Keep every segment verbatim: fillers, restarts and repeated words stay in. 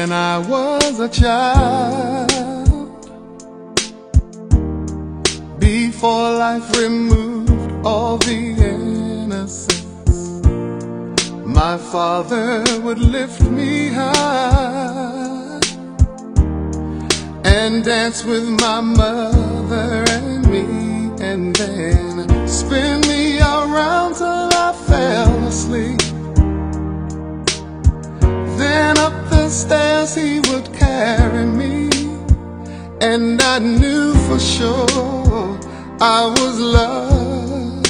when I was a child, before life removed all the innocence, my father would lift me high and dance with my mother and me, and then spin me around till I fell asleep. Then up the stairs he would carry me, and I knew for sure I was loved.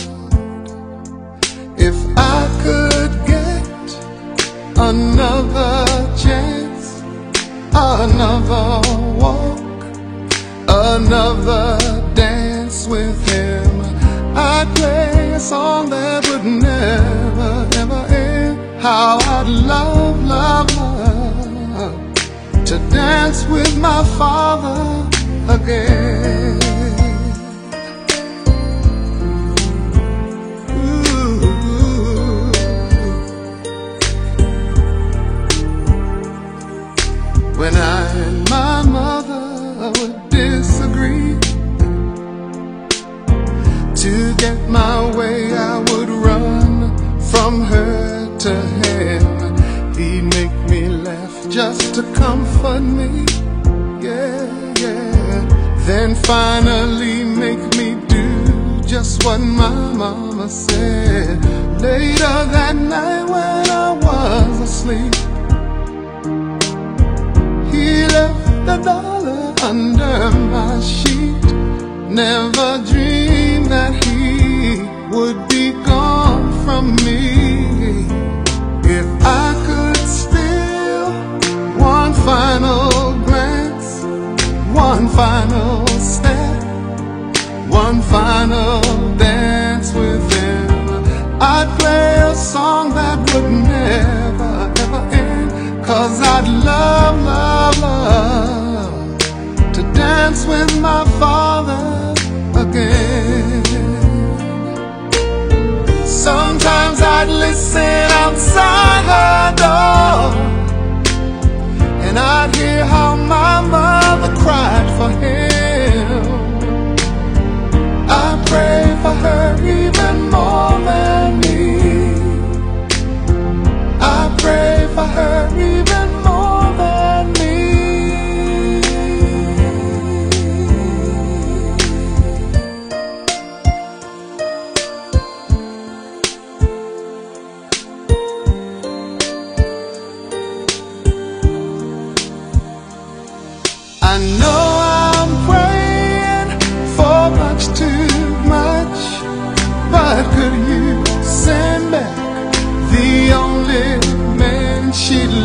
If I could get another chance, another walk, another dance with him, I'd play a song that would never, ever end. How I'd love, love, love to dance with my father again. Ooh. When I and my mother would disagree, to get my way I would run from her to him. He'd make me laugh just to comfort me, yeah, yeah. Then finally make me do just what my mama said. Later that night when I was asleep, he left a dollar under my sheet. Never dreamed that he would be gone from me. If I could steal one final glance, one final step, one final dance with him, I'd play a song that would never, ever end. Cause I'd love, love, love to dance with my father again. Sometimes I'd listen outside her door, and I'd hear how my mother cried for him. I pray for her even more than me. I pray for her even more than me. I know I'm praying for much too much, but could you send back the only man she'd